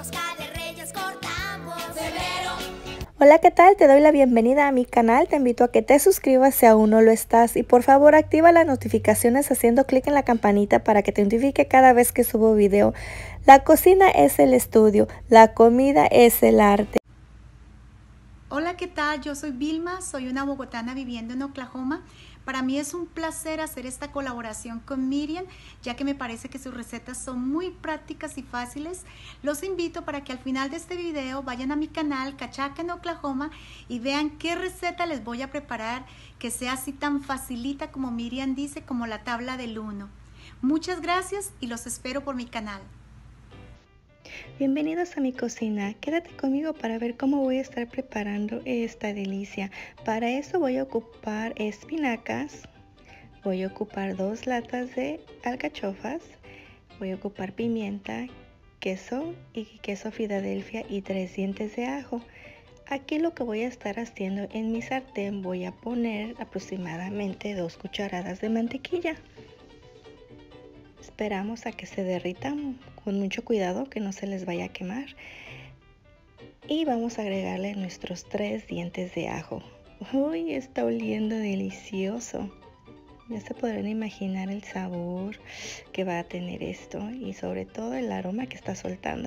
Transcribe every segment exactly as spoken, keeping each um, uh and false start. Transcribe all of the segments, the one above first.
rosca de reyes cortamos. Febrero. Hola, ¿qué tal? Te doy la bienvenida a mi canal. Te invito a que te suscribas si aún no lo estás. Y por favor activa las notificaciones haciendo clic en la campanita para que te notifique cada vez que subo video. La cocina es el estudio, la comida es el arte. Hola, ¿qué tal? Yo soy Vilma, soy una bogotana viviendo en Oklahoma. Para mí es un placer hacer esta colaboración con Miriam, ya que me parece que sus recetas son muy prácticas y fáciles. Los invito para que al final de este video vayan a mi canal Cachaca en Oklahoma y vean qué receta les voy a preparar que sea así tan facilita como Miriam dice, como la tabla del uno. Muchas gracias y los espero por mi canal. Bienvenidos a mi cocina. Quédate conmigo para ver cómo voy a estar preparando esta delicia. Para eso voy a ocupar espinacas, voy a ocupar dos latas de alcachofas, voy a ocupar pimienta, queso y queso Filadelfia y tres dientes de ajo. Aquí lo que voy a estar haciendo en mi sartén, voy a poner aproximadamente dos cucharadas de mantequilla. Esperamos a que se derritan con mucho cuidado, que no se les vaya a quemar. Y vamos a agregarle nuestros tres dientes de ajo. Uy, está oliendo delicioso. Ya se podrán imaginar el sabor que va a tener esto y sobre todo el aroma que está soltando.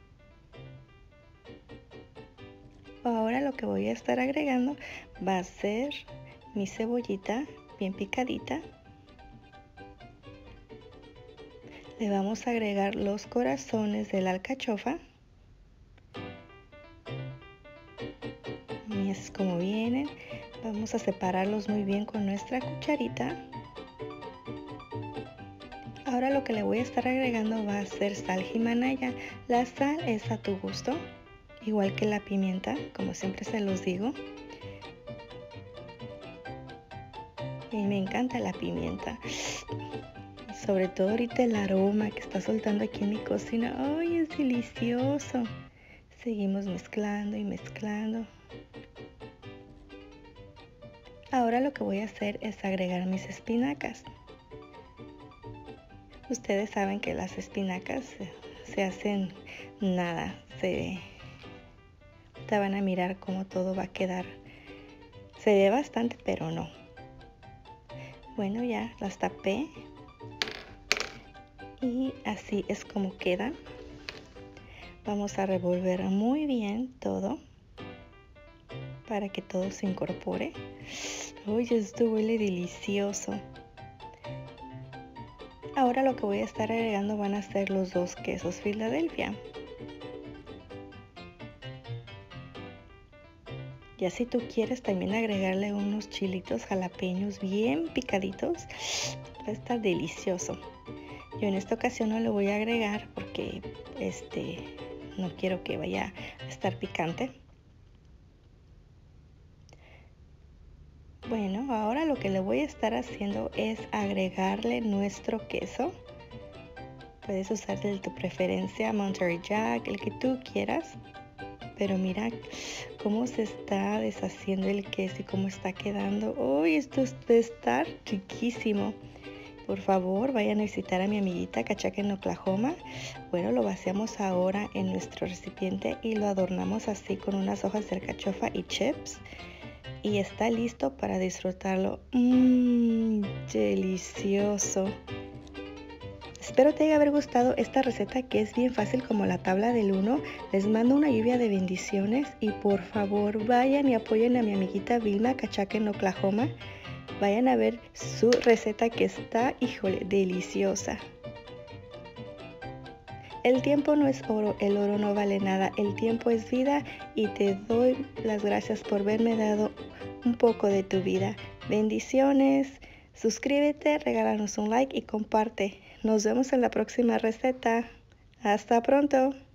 Ahora lo que voy a estar agregando va a ser mi cebollita bien picadita. Le vamos a agregar los corazones de la alcachofa. Y es como vienen. Vamos a separarlos muy bien con nuestra cucharita. Ahora lo que le voy a estar agregando va a ser sal Himalaya. La sal es a tu gusto, igual que la pimienta, como siempre se los digo. Y me encanta la pimienta. Sobre todo ahorita el aroma que está soltando aquí en mi cocina. ¡Ay, es delicioso! Seguimos mezclando y mezclando. Ahora lo que voy a hacer es agregar mis espinacas. Ustedes saben que las espinacas se hacen nada. Se te van a mirar cómo todo va a quedar. Se ve bastante, pero no. Bueno, ya las tapé. Y así es como queda. Vamos a revolver muy bien todo para que todo se incorpore. Uy, esto huele delicioso. Ahora lo que voy a estar agregando van a ser los dos quesos Filadelfia. Ya si tú quieres también agregarle unos chilitos jalapeños bien picaditos, va a estar delicioso. Yo en esta ocasión no le voy a agregar porque este no quiero que vaya a estar picante. Bueno, ahora lo que le voy a estar haciendo es agregarle nuestro queso. Puedes usar el de tu preferencia, Monterey Jack, el que tú quieras. Pero mira cómo se está deshaciendo el queso y cómo está quedando. ¡Uy! Esto debe estar riquísimo. Por favor, vayan a visitar a mi amiguita Cachaca en Oklahoma. Bueno, lo vaciamos ahora en nuestro recipiente y lo adornamos así con unas hojas de alcachofa y chips. Y está listo para disfrutarlo. Mmm, delicioso. Espero te haya haber gustado esta receta que es bien fácil como la tabla del uno. Les mando una lluvia de bendiciones y por favor vayan y apoyen a mi amiguita Vilma Cachaca en Oklahoma. Vayan a ver su receta que está, híjole, deliciosa. El tiempo no es oro, el oro no vale nada, el tiempo es vida y te doy las gracias por haberme dado un poco de tu vida. Bendiciones, suscríbete, regálanos un like y comparte. Nos vemos en la próxima receta. Hasta pronto.